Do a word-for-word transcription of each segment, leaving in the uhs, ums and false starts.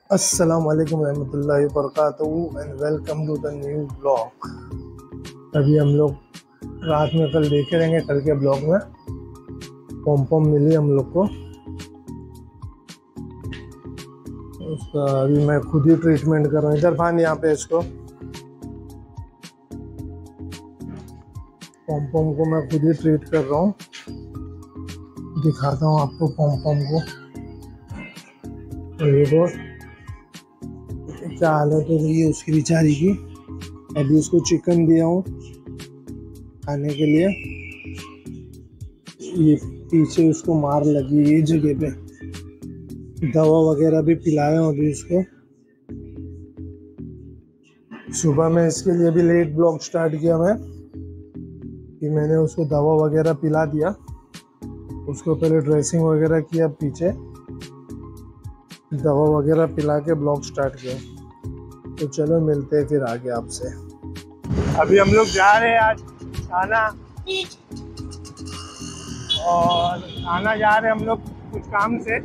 अस्सलाम वालेकुम रहमतुल्लाहि व बरकातहू and welcome to the new blog. अभी हम लोग रात में कल देखे रहेंगे, कल के ब्लॉग में पॉम पॉम मिली हम लोग को। उसका अभी मैं खुद ही ट्रीटमेंट कर रहा हूँ। इधर भान यहाँ पे इसको पॉम पॉम को मैं खुद ही ट्रीट कर रहा हूँ। दिखाता हूँ आपको पॉम पॉम को। और देखो क्या हालत हो गई है उसकी बेचारी की। अभी उसको चिकन दिया हूँ खाने के लिए। ये पीछे उसको मार लगी है जगह पे, दवा वगैरह भी पिलाया हूँ अभी उसको। सुबह में इसके लिए भी लेट ब्लॉग स्टार्ट किया मैं कि मैंने उसको दवा वगैरह पिला दिया। उसको पहले ड्रेसिंग वगैरह किया, पीछे दवा वगैरह पिला के ब्लॉग स्टार्ट किया। तो चलो मिलते हैं फिर आगे आपसे। अभी हम लोग जा रहे हैं आज थाना, और थाना जा रहे हैं हम लोग कुछ काम से।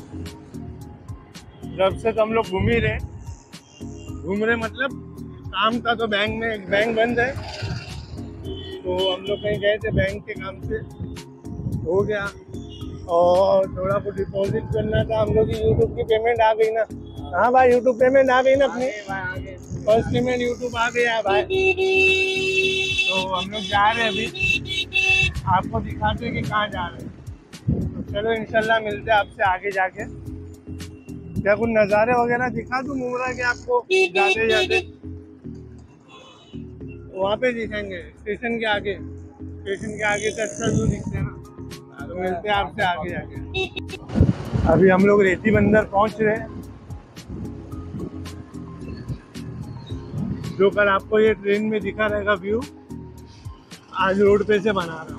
जब से तो हम लोग घूम ही रहे घूम रहे मतलब काम था, तो बैंक में बैंक बंद है, तो हम लोग कहीं गए थे, बैंक के काम से हो गया। और थोड़ा कुछ डिपॉजिट करना था हम लोग की। यूट्यूब की पेमेंट आ गई ना। हाँ भाई, यूट्यूब पेमेंट आ गई ना अपनी। फर्स्ट पेमेंट यूट्यूब आ गया है भाई। तो हम लोग जा रहे हैं अभी, आपको दिखाते हैं कि कहाँ जा रहे हैं। तो चलो इंशाल्लाह मिलते हैं आपसे आगे जाके। क्या कुछ नज़ारे वगैरह दिखा दूँ मुमरा के आपको जाते जाते? वहाँ पे दिखेंगे स्टेशन के आगे। स्टेशन के आगे से अच्छा व्यू दिखते हैं ना। तो मिलते हैं आपसे आगे जाके। अभी हम लोग रेती बंदर पहुँच रहे हैं। जो कल आपको ये ट्रेन में दिखा रहेगा व्यू, आज रोड पे से बना रहा हूँ।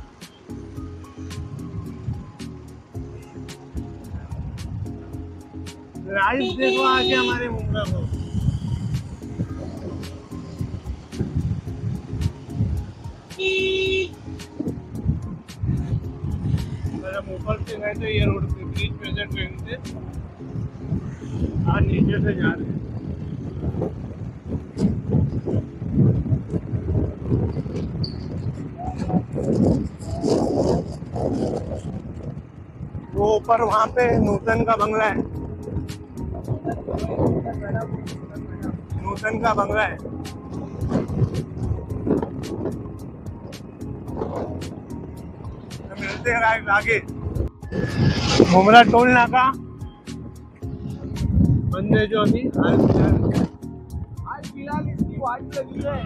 राइस देखो आगे हमारे मुंबई को। हम ऊपर से गए थे ये रोड पे, ब्रिज पे से ट्रेन से, आज नीचे से जा रहे हैं। वो ऊपर वहाँ पे नूतन का बंगला है, नूतन का बंगला है। तो मिलते हैं आगे। मुमरा टोल नाका बंद है जो अभी आज फिलहाल इसकी वाट लगी है।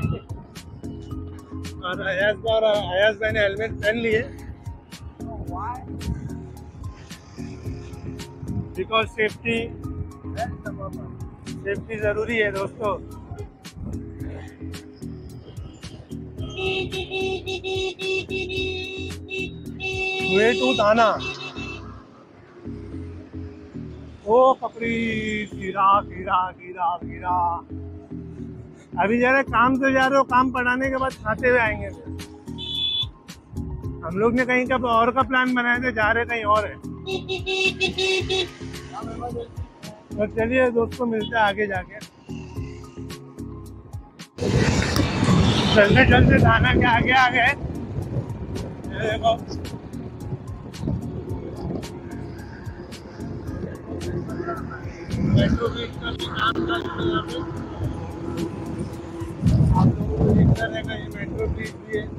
और अयाज भाई अयाज भाई ने हेलमेट पहन लिए, बिकॉज सेफ्टी सेफ्टी जरूरी है दोस्तों। वे टू थाना। ओ पकड़ी, गिरा गिरा गिरा गिरा। अभी जा रहे काम से जा रहे हो, काम पढ़ाने के बाद खाते हुए आएंगे। हम लोग ने कहीं का और का प्लान बनाया था, जा रहे कहीं और है। तो चलिए दोस्तों मिलते हैं आगे जाके। चलते चलते थाना के आगे आ गए। देखो मेट्रो ब्रिज का भी काम चल रहा है। आप लोगों को दिखता रहेगा ये मेट्रो ब्रिज भी है।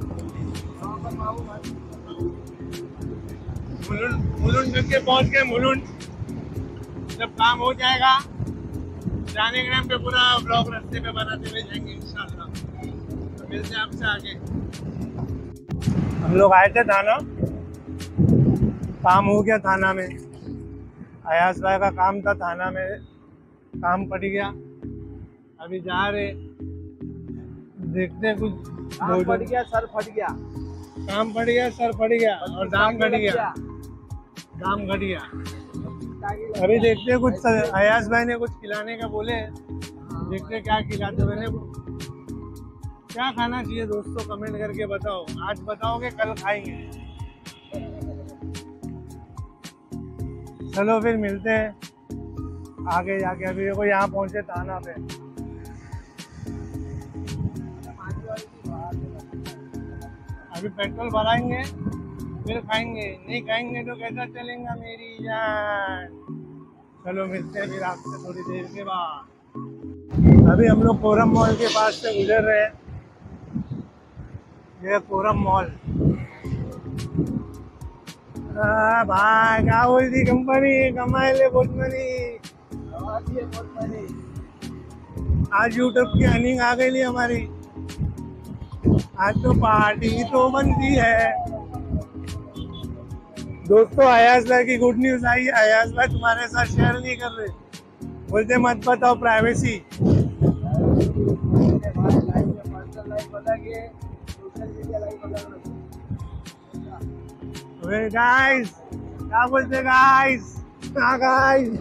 मुलुंड मुलुंड तक के पहुंच गए। मुलुंड जब काम हो जाएगा, जाने के टाइम पे पूरा ब्लॉग रास्ते पे बनाते हुए जाएंगे इंशाल्लाह। तो मिलते हैं आपसे आगे। हम लोग आए थे थाना, काम हो गया थाना में। अयाज भाई का काम था थाना में, काम पड़ गया। अभी जा रहे, देखते हैं कुछ। काम पड़ गया, सर फट गया। काम पड़ गया, सर फट गया, और दाम घट गया। दाम घट गया। अभी देखते हैं कुछ। अयाज भाई ने कुछ खिलाने का बोले, देखते क्या खिलाते। मैंने क्या खाना चाहिए दोस्तों, कमेंट करके बताओ। आज बताओगे कल खाएंगे। चलो फिर मिलते हैं। आगे जाके अभी देखो यहाँ पहुंचे थाना पे। अभी पेट्रोल भराएंगे फिर खाएंगे, नहीं खाएंगे तो कैसा चलेगा मेरी जान। चलो मिलते हैं फिर आपसे थोड़ी देर के बाद। अभी हम लोग कोरम मॉल के पास से गुजर रहे हैं। ये कोरम मॉल। हाँ भाई क्या बोलती कंपनी कमाए ले बहुत मनी। आज यूट्यूब की अर्निंग आ गई हमारी। आज तो पार्टी तो बनती है। दोस्तों अयाज भाई की गुड न्यूज आई है। अयाज भाई तुम्हारे साथ शेयर नहीं कर रहे, बोलते मत बताओ प्राइवेसी। गाइस क्या बोलते गाइस। हाँ गाइस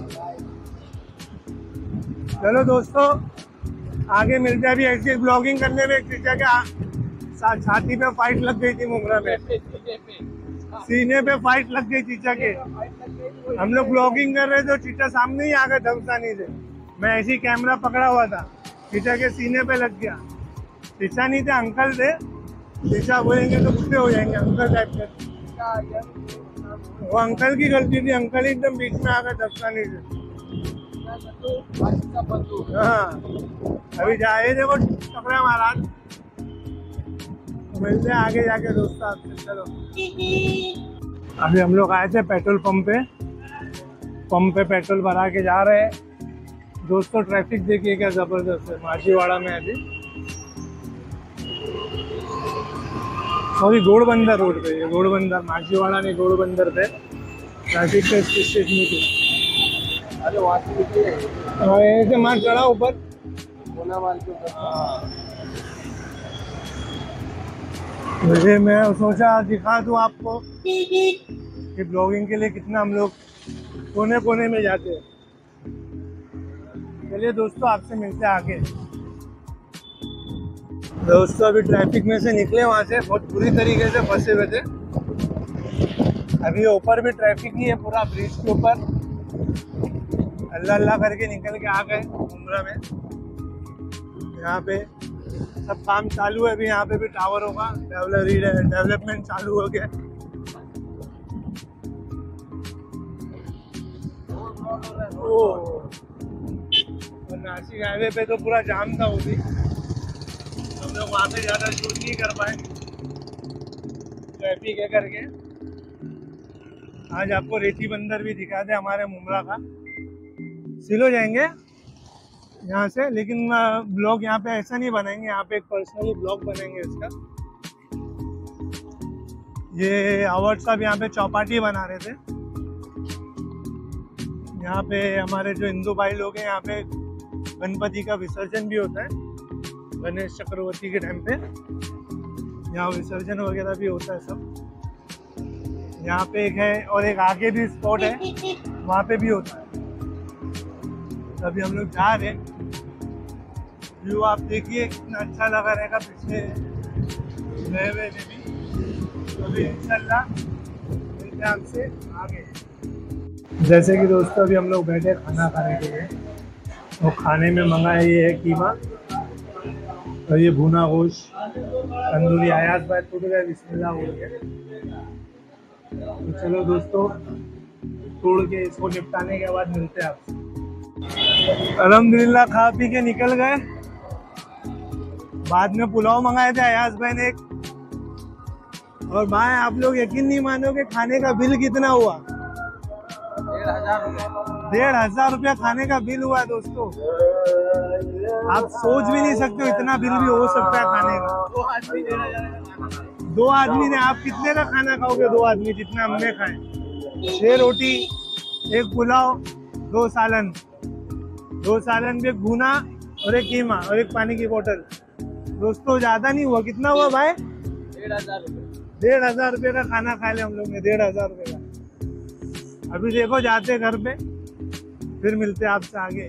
चलो दोस्तों आगे मिलते हैं। अभी ऐसी ब्लॉगिंग करने में एक चीजा के छाती पे फाइट लग गई थी मुमरा में, सीने पे फाइट लग गई चीचा के। हम लोग ब्लॉगिंग कर रहे थे, चीचा सामने ही आ गया धमसानी से। मैं ऐसी कैमरा पकड़ा हुआ था, चीचा के सीने पे लग गया। चीचा नहीं थे अंकल थे, चीचा बोलेंगे तो गुस्से हो जाएंगे अंकल टाइप के। वो अंकल की गलती थी, अंकल एकदम बीच में आ गए धमसानी से। हाँ अभी जाए देखो कपड़े महाराज। मिलते हैं आगे जाके दोस्तों आपसे। चलो अभी हम लोग आए थे पेट्रोल पंप पे, पंप पे पेट्रोल भरा के जा रहे हैं दोस्तों। ट्रैफिक देखिए क्या जबरदस्त है माछीवाड़ा में। अभी सॉरी घोड़बंदर रोड पे, ये घोड़बंदर माछीवाड़ा नहीं घोड़बंदर पे ट्रैफिक का स्टेशन नहीं थी। अरे वहाँ से मार चढ़ा ऊपर मुझे। मैं सोचा दिखा दूं आपको कि ब्लॉगिंग के लिए कितना हम लोग कोने कोने में जाते हैं। चलिए दोस्तों आपसे मिलते हैं आगे। दोस्तों अभी ट्रैफिक में से निकले वहाँ से, बहुत बुरी तरीके से फंसे हुए थे। अभी ऊपर भी ट्रैफिक ही है पूरा ब्रिज के ऊपर। अल्लाह अल्लाह करके निकल के आ गए उम्रा में। यहाँ पे सब काम चालू है। अभी यहाँ पे भी टावर होगा, डेवलप डेवलपमेंट चालू हो गया। और नासिक हाईवे पे तो पूरा जाम था वो भी। हम लोग वहाँ पे ज़्यादा शूट नहीं कर पाए ट्रैफिक है करके। आज आपको रेती बंदर भी दिखा दे हमारे मुमरा का। सिलो जाएंगे यहाँ से, लेकिन ब्लॉग यहाँ पे ऐसा नहीं बनाएंगे। यहाँ पे एक पर्सनली ब्लॉग बनेंगे इसका। ये अवार्ड साहब यहाँ पे चौपाटी बना रहे थे। यहाँ पे हमारे जो हिंदू भाई लोग हैं, यहाँ पे गणपति का विसर्जन भी होता है गणेश चक्रवर्ती के टाइम पे। यहाँ विसर्जन वगैरह भी होता है सब। यहाँ पे एक है और एक आगे भी स्पॉट है, वहाँ पे भी होता है। अभी हम लोग जा रहे हैं, व्यू आप देखिए कितना अच्छा लगा रहेगा पीछे गए हुए में भी। अभी इंशाल्लाह मिलते हैं आपसे आगे। जैसे कि दोस्तों अभी हम लोग बैठे खाना खाने के लिए, और खाने में मंगाया ये है कीमा और ये भुना गोश्त तंदूरी। आयाज भाई टूट गए, बिस्मिल्लाह बोल गए। तो चलो दोस्तों तोड़ के इसको निपटाने के बाद मिलते हैं आपसे। अल्हम्दुलिल्लाह खा पी के निकल गए। बाद में पुलाव मंगाए थे अयाज भाई ने एक। और भाई आप लोग यकीन नहीं मानोगे खाने का बिल कितना हुआ। डेढ़ हजार डेढ़ हजार रुपया खाने का बिल हुआ है दोस्तों। आप सोच भी नहीं सकते इतना बिल भी हो सकता है खाने का। दो आदमी डेढ़ हजार दो आदमी ने आप कितने का खाना खाओगे? दो आदमी जितना हमने खाए। छह रोटी, एक पुलाव, दो सालन, दो सालन भी, एक भुना और एक कीमा और एक पानी की बोतल। दोस्तों ज्यादा नहीं हुआ। कितना हुआ भाई? डेढ़ हजार रुपये डेढ़ हजार रुपये का खाना खा लिया हम लोग ने, डेढ़ हजार रुपये का। अभी देखो जाते घर पे, फिर मिलते हैं आपसे आगे।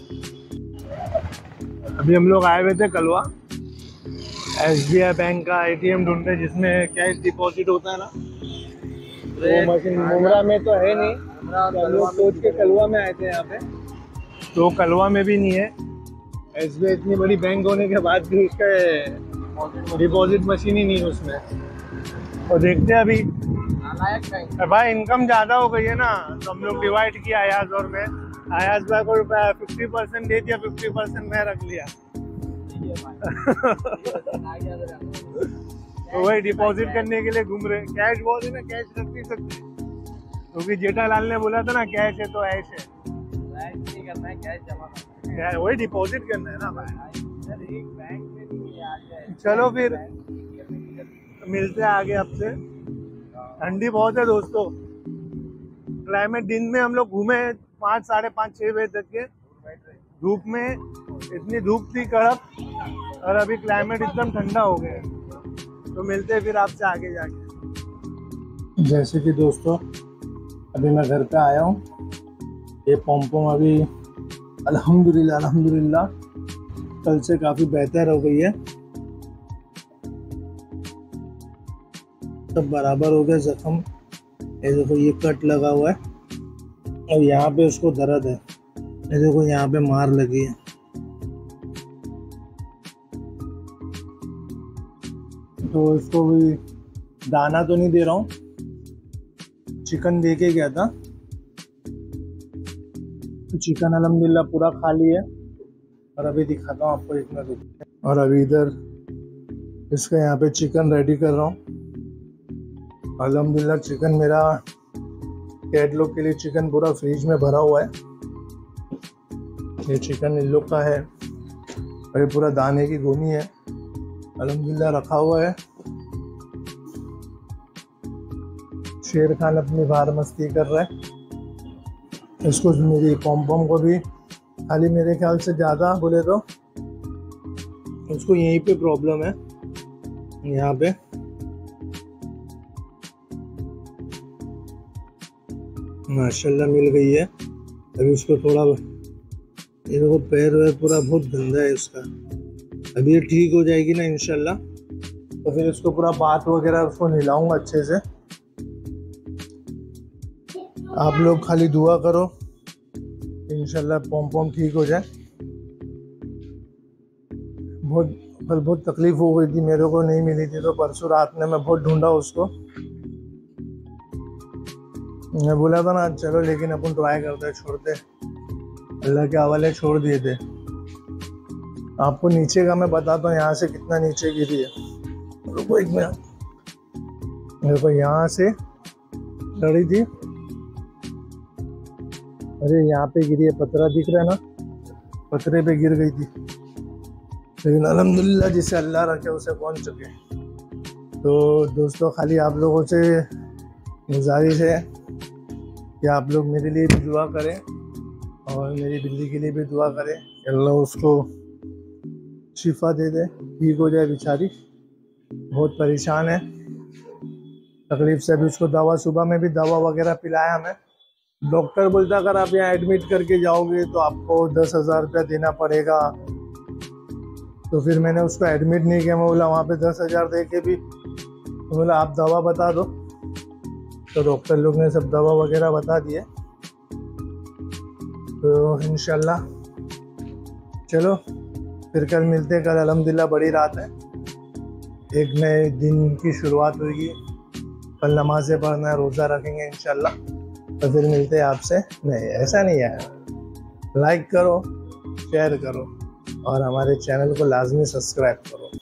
अभी हम लोग आए हुए थे Kalwa, S B I bank का ए टी एम ढूंढते जिसमें कैश डिपॉजिट होता है ना, वो मशीन मुमरा में तो है नहीं। हम लोग सोच के कलवा में आए थे यहाँ पे। तो कलवा में भी नहीं है। एस बी आई इतनी बड़ी बैंक होने के बाद भी उसका डिपॉजिट मशीन ही नहीं है उसमें। और देखते हैं अभी भाई इनकम ज़्यादा हो गई है ना, तो हम लोग डिवाइड किया अयाज और मैं। अयाज भाई को फिफ्टी परसेंट दे दिया, फिफ्टी परसेंट मैं रख लिया। तो वही डिपॉजिट करने के लिए घूम रहे। कैश बहुत है ना, कैश रख नहीं सकते क्योंकि जेठालाल ने बोला था ना कैश है तो ऐश है। नहीं करना है, कैश जमा करना है, वही डिपॉजिट करना है ना भाई। एक बैंक में नहीं। चलो फिर मिलते हैं आगे आपसे। ठंडी बहुत है दोस्तों, क्लाइमेट। दिन में हम लोग घूमे पाँच साढ़े पाँच छः बजे तक के, धूप में इतनी धूप थी कड़क, और अभी क्लाइमेट एकदम ठंडा हो गया है। तो मिलते हैं फिर आपसे आगे जाके। जैसे कि दोस्तों अभी मैं घर पे आया हूँ। ये पॉम्पोम अभी अल्हम्दुलिल्लाह अल्हम्दुलिल्लाह कल से काफ़ी बेहतर हो गई है। सब बराबर हो गया जख्म। ये देखो ये कट लगा हुआ है और यहाँ पे उसको दर्द है। ये देखो यहाँ पे मार लगी है। तो इसको भी दाना तो नहीं दे रहा हूँ, चिकन दे के गया था। तो चिकन अल्हम्दुलिल्लाह पूरा खा लिया और अभी दिखाता हूँ आपको इतना रुक। और अभी इधर इसका यहाँ पे चिकन रेडी कर रहा हूँ। अल्हम्दुलिल्लाह चिकन मेरा कैट लोग के लिए चिकन पूरा फ्रिज में भरा हुआ है। ये चिकन इन लोग का है और ये पूरा दाने की गोनी है, अल्हम्दुलिल्लाह रखा हुआ है। शेर खान अपनी बाहर मस्ती कर रहा है। इसको मेरी पॉम्पॉम को भी खाली मेरे ख्याल से ज़्यादा बोले तो उसको यहीं पे प्रॉब्लम है, यहाँ पे। माशाल्लाह मिल गई है। अभी उसको थोड़ा ये देखो पैर वैर पूरा बहुत गंदा है उसका। अभी ये ठीक हो जाएगी ना इंशाल्लाह, तो फिर इसको पूरा बाथ वगैरह उसको नहलाऊंगा अच्छे से। आप लोग खाली दुआ करो इंशाल्लाह पॉम्पॉम ठीक हो जाए। बहुत कल बहुत तकलीफ हो गई थी, मेरे को नहीं मिली थी, तो परसों रात में मैं बहुत ढूंढा उसको। मैं बोला था ना चलो, लेकिन अपन ट्राई करते छोड़ते, अल्लाह के हवाले छोड़ दिए थे। आपको नीचे का मैं बताता हूँ यहाँ से कितना नीचे गिरी है। रुको एक मिनट। मेरे को यहाँ से लड़ी थी, अरे यहाँ पे गिरी है, पतरा दिख रहा है ना, पतरे पे गिर गई थी। लेकिन अल्हम्दुलिल्लाह जिसे अल्लाह रखे उसे कौन चुके। तो दोस्तों खाली आप लोगों से गुजारिश है कि आप लोग मेरे लिए भी दुआ करें और मेरी बिल्ली के लिए भी दुआ करें। अल्लाह उसको शिफा दे दे, ठीक हो जाए। बेचारी बहुत परेशान है, तकलीफ से। अभी उसको दवा, सुबह में भी दवा वगैरह पिलाया हमें। डॉक्टर बोलता अगर आप यहाँ एडमिट करके जाओगे तो आपको दस हज़ार रुपया देना पड़ेगा। तो फिर मैंने उसको एडमिट नहीं किया। मैं बोला वहाँ पे दस हज़ार दे के भी, तो बोला आप दवा बता दो। तो डॉक्टर लोग ने सब दवा वगैरह बता दिए। तो इंशाल्लाह चलो फिर कल मिलते हैं। कल अल्हम्दुलिल्लाह बड़ी रात है, एक नए दिन की शुरुआत होगी। कल नमाज़ें पढ़ना है, रोज़ा रखेंगे इंशाल्लाह। तो फिर मिलते हैं आपसे। नहीं ऐसा नहीं है, लाइक करो, शेयर करो और हमारे चैनल को लाजमी सब्सक्राइब करो।